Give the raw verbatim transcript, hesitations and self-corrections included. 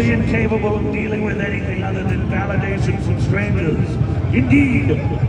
emotionally incapable of dealing with anything other than validation from strangers. Indeed,